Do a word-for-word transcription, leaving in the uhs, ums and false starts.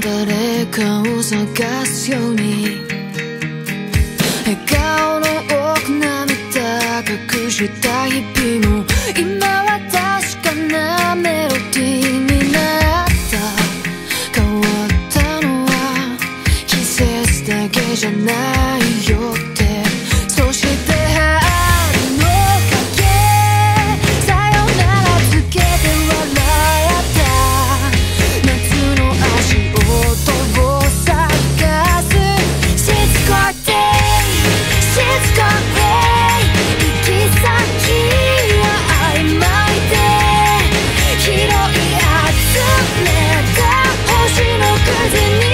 誰かを探すように笑顔の奥涙隠した日々も今は確かなメロディーになった。変わったのは季節だけじゃないよって。そして春の影さよならつけて笑った夏の足音を探す。しつこいしつこい行き先は曖昧で広い集めた星の風に